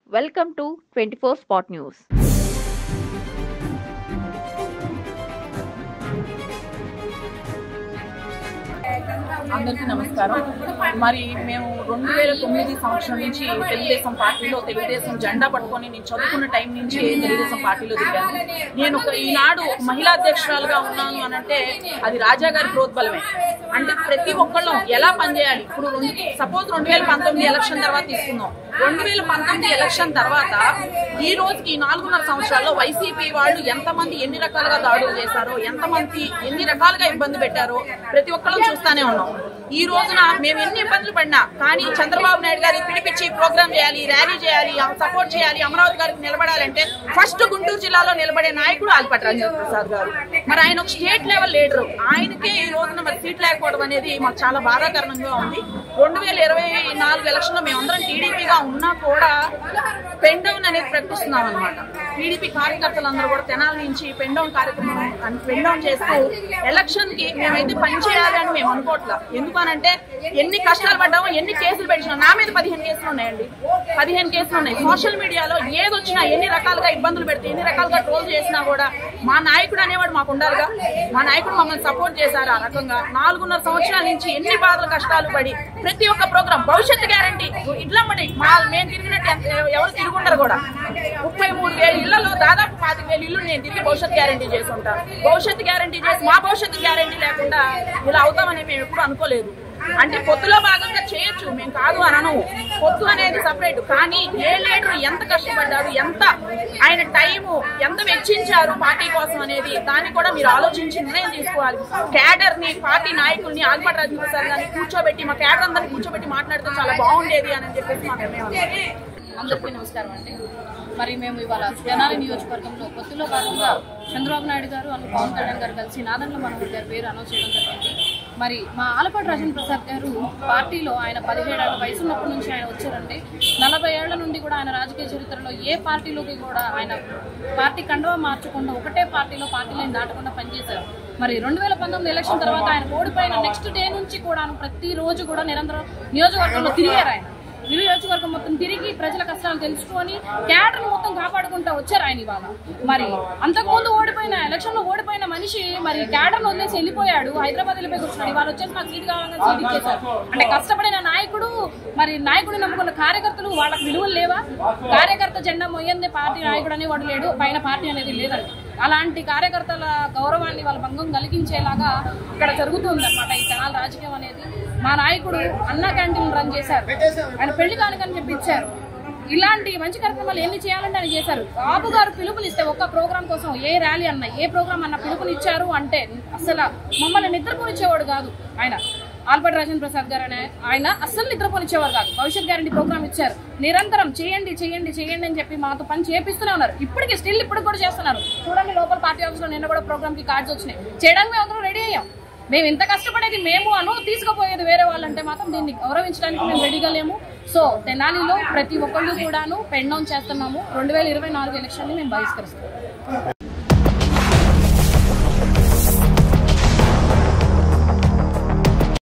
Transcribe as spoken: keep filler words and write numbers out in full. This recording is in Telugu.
Welcome to twenty-four Spot News. అందరికీ నమస్కారం. మరి మేము రెండు వేల తొమ్మిది సంవత్సరం నుంచి తెలుగుదేశం పార్టీలో తెలుగుదేశం జెండా పట్టుకొని నేను చదువుకున్న టైం నుంచి తెలుగుదేశం పార్టీలో దిగాను. నేను ఒక ఈనాడు మహిళా అధ్యక్షురాలుగా ఉన్నాను అనంటే అది రాజా గారి ప్రోద్బలమే. అంటే ప్రతి ఒక్కళ్ళం ఎలా పనిచేయాలి. ఇప్పుడు రెండు సపోజ్ రెండు వేల పంతొమ్మిది ఎలక్షన్ తర్వాత తీసుకుందాం. రెండు వేల పంతొమ్మిది ఎలక్షన్ తర్వాత ఈ రోజుకి నాలుగున్నర సంవత్సరాల్లో వైసీపీ వాళ్ళు ఎంతమంది ఎన్ని రకాలుగా దాడులు చేశారో, ఎంతమంది ఎన్ని రకాలుగా ఇబ్బంది పెట్టారో ప్రతి ఒక్కళ్ళం చూస్తానే ఉన్నాం. ఈ రోజున మేము ఎన్ని ఇబ్బందులు పడినా కానీ చంద్రబాబు నాయుడు గారికి పిలిపించి ప్రోగ్రామ్ చేయాలి, ర్యాలీ చేయాలి, సపోర్ట్ చేయాలి, అమరావతి గారికి నిలబడాలంటే ఫస్ట్ గుంటూరు జిల్లాలో నిలబడే నాయకుడు ఆల్పాటి రాజేంద్ర ప్రసాద్ గారు. మరి ఆయన ఒక స్టేట్ లెవెల్ లీడరు. ఆయనకే ఈ రోజున మరి సీట్ లేకపోవడం అనేది మాకు చాలా బాధాకరణంగా ఉంది. రెండు వేల ఇరవై నాలుగు ఎలక్షన్ లో మేమందరం టీడీపీగా ఉన్నా కూడా పెన్ డౌన్ అనేది ప్రకటిస్తున్నాం అనమాట. టీడీపీ కార్యకర్తలందరూ కూడా తెనాలి నుంచి పెన్ డౌన్ కార్యక్రమం పెన్ డౌన్ చేస్తూ ఎలక్షన్ కి మేమైతే పనిచేయాలి అని మేము అనుకోవట్లా. ఎందుకనంటే ఎన్ని కష్టాలు పడ్డామో, ఎన్ని కేసులు పెట్టినా, నా మీద పదిహేను కేసులు ఉన్నాయండి. పదిహేను కేసులు ఉన్నాయి. సోషల్ మీడియాలో ఏదొచ్చినా ఎన్ని రకాలుగా ఇబ్బందులు పెడితే, ఎన్ని రకాలుగా ట్రోల్ చేసినా కూడా మా నాయకుడు అనేవాడు మాకు ఉండాలిగా. మా నాయకుడు మమ్మల్ని సపోర్ట్ చేశారు. ఆ రకంగా నాలుగున్నర సంవత్సరాల నుంచి ఎన్ని బాధలు కష్టాలు పడి ప్రతి ఒక్క ప్రోగ్రామ్ భవిష్యత్తు గ్యారంటీ ఇట్లా పడి మా మేము తిరిగినట్టు ఎవరు తిరుగుంటారు కూడా. ముప్పై మూడు వేల ఇళ్లలో దాదాపు పాతిక వేల ఇల్లు నేను తిరిగి భవిష్యత్తు గ్యారంటీ చేసి ఉంటాను. భవిష్యత్తు గ్యారంటీ చేసి మా భవిష్యత్తు గ్యారంటీ లేకుండా ఇలా అవుతామని మేము ఎప్పుడు అనుకోలేదు. అంటే పొత్తులో భాగంగా చేయొచ్చు, మేము కాదు అనను. పొత్తు అనేది సపరేట్. కానీ ఏ లీడర్ ఎంత కష్టపడ్డారు, ఎంత ఆయన టైము ఎంత వెచ్చించారు పార్టీ కోసం అనేది దాన్ని కూడా మీరు ఆలోచించి నిర్ణయం తీసుకోవాలి. క్యాడర్ ని, పార్టీ నాయకుల్ని, ఆల్పాటి రాజేంద్ర ప్రసాద్ గారిని కూర్చోబెట్టి మా క్యాడర్ అందరినీ కూర్చోబెట్టి మాట్లాడితే చాలా బాగుండేది అని చెప్పేసి మా నిర్ణయం. అందరికీ నమస్కారం అండి. మరి మేము ఇవాళ తెనాలి నియోజకవర్గంలో పొత్తులో భాగంగా చంద్రబాబు నాయుడు గారు అల్లు పవన్ కళ్యాణ్ గారు కలిసి నాదెండ్ల మనోహర్ గారి పేరు అనౌన్స్ చేయడం జరిగింది. మరి మా ఆలపాటి రాజేంద్ర ప్రసాద్ గారు పార్టీలో ఆయన పదిహేడేళ్ల వయసు ఉన్నప్పటి నుంచి ఆయన వచ్చారండి. నలభై ఏళ్ల నుండి కూడా ఆయన రాజకీయ చరిత్రలో ఏ పార్టీలోకి కూడా ఆయన పార్టీ కండువా మార్చకుండా ఒకటే పార్టీలో పార్టీలను దాటకుండా పనిచేశారు. మరి రెండు వేల పంతొమ్మిది ఎలక్షన్ తర్వాత ఆయన ఓడిపోయిన నెక్స్ట్ డే నుంచి కూడా ప్రతి రోజు కూడా నిరంతరం నియోజకవర్గంలో తిరిగారు. ఆయన నియోజకవర్గం మొత్తం తిరిగి ప్రజల కష్టాలు తెలుసుకొని క్యాడర్ మొత్తం కాపాడుకుంటూ వచ్చారు ఆయన. ఇవాళ మరి అంతకుముందు ఓడిపోయిన ఎలక్షన్ లో ఓడిపోయిన మనిషి మరి క్యాడర్ వదిలేసి వెళ్ళిపోయాడు, హైదరాబాద్ వెళ్ళిపోయి కూర్చున్నాడు. ఇవాళ వచ్చేసి మాకు సీట్ కావాలని సీట్ ఇచ్చేశారు. అంటే కష్టపడిన నాయకుడు, మరి నాయకుడిని నమ్ముకున్న కార్యకర్తలు వాళ్ళకి విలువలు లేవా? కార్యకర్త జెండా మొయ్యందే పార్టీ నాయకుడు అనేవాడు లేడు, పైన పార్టీ అనేది లేదండి. అలాంటి కార్యకర్తల గౌరవాన్ని వాళ్ళ భంగం కలిగించేలాగా ఇక్కడ జరుగుతుంది అనమాట ఈ తెనాలి రాజకీయం అనేది. మా నాయకుడు అన్న క్యాంటీన్ రన్ చేశారు, ఆయన పెళ్లి కానుకని చెప్పి ఇచ్చారు. ఇలాంటి మంచి కార్యక్రమాలు ఎన్ని చేయాలంటే ఆయన చేశారు. బాబు గారు పిలుపునిస్తే ఒక్క ప్రోగ్రాం కోసం ఏ ర్యాలీ అన్న ఏ ప్రోగ్రాం అన్న పిలుపునిచ్చారు అంటే అసలు మమ్మల్ని నిద్రపోనిచ్చేవాడు కాదు ఆయన. ఆల్పాటి రాజేంద్ర ప్రసాద్ గారు అనే ఆయన అస్సలు నిద్రపోనిచ్చేవారు కాదు. భవిష్యత్ గ్యారంటీ ప్రోగ్రామ్ ఇచ్చారు. నిరంతరం చేయండి చేయండి చేయండి అని చెప్పి మాతో పని చేపిస్తూనే ఉన్నారు. ఇప్పటికి స్టిల్ ఇప్పుడు కూడా చేస్తున్నారు. చూడండి లోపల పార్టీ ఆఫీస్ లో నిన్న కూడా ప్రోగ్రామ్ కి కార్డ్స్ వచ్చినాయి. చేయడానికి మేము అందరం రెడీ అయ్యాం. మేము ఇంత కష్టపడేది మేము అను, తీసుకుపోయేది వేరే వాళ్ళంటే మాత్రం దీన్ని గౌరవించడానికి మేము రెడీగా లేము. సో తెనాలిలో ప్రతి ఒక్కళ్ళు కూడాను పెన్ డౌన్ చేస్తున్నాము. రెండు వేల ఇరవై నాలుగు ఎలక్షన్ ని మేము బహిష్కరిస్తాం.